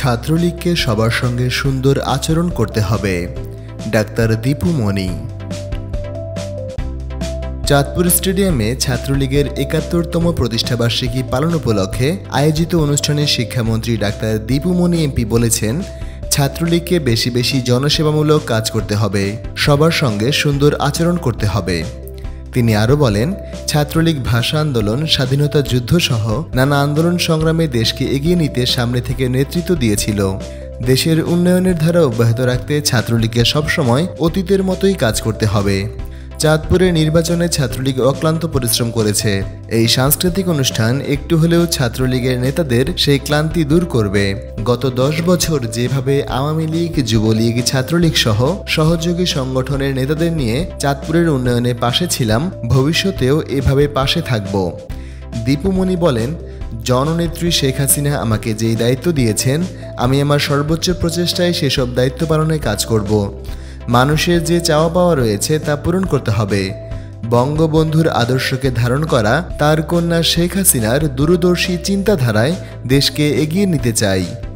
ছাত্রলীগকে সবার সঙ্গে সুন্দর আচরণ করতে হবে। ডাক্তার দীপু মনি। চাঁদপুর স্টেডিয়ামে ছাত্রলীগের ৭১তম প্রতিষ্ঠাবার্ষিকী পালন উপলক্ষে আয়োজিত অনুষ্ঠানে শিক্ষামন্ত্রী ডাক্তার দীপু মনি এমপি বলেছেন, ছাত্রলীগকে বেশি বেশি জনসেবামূলক কাজ করতে হবে, সবার সঙ্গে সুন্দর আচরণ করতে হবে। তিনি আরও বলেন, ছাত্রলীগ ভাষা আন্দোলন, স্বাধীনতা যুদ্ধ সহ নানা আন্দোলন সংগ্রামে দেশকে এগিয়ে নিতে সামনে থেকে নেতৃত্ব দিয়েছিল। দেশের উন্নয়নের ধারা অব্যাহত রাখতে ছাত্রলীগকে সবসময় অতীতের মতোই কাজ করতে হবে। চাঁদপুরের নির্বাচনে ছাত্রলীগ অক্লান্ত পরিশ্রম করেছে। এই সাংস্কৃতিক অনুষ্ঠান একটু হলেও ছাত্রলীগের নেতাদের সেই ক্লান্তি দূর করবে। গত ১০ বছর যেভাবে আওয়ামী লীগ, যুবলীগ, ছাত্রলীগ সহ সহযোগী সংগঠনের নেতাদের নিয়ে চাঁদপুরের উন্নয়নে পাশে ছিলাম, ভবিষ্যতেও এভাবে পাশে থাকব। দীপু মনি বলেন, জননেত্রী শেখ হাসিনা আমাকে যেই দায়িত্ব দিয়েছেন, আমি আমার সর্বোচ্চ প্রচেষ্টায় সেসব দায়িত্ব পালনে কাজ করব। মানুষের যে চাওয়া পাওয়া রয়েছে তা পূরণ করতে হবে। বঙ্গবন্ধুর আদর্শকে ধারণ করা তার কন্যা শেখ হাসিনার দূরদর্শী চিন্তাধারায় দেশকে এগিয়ে নিতে চাই।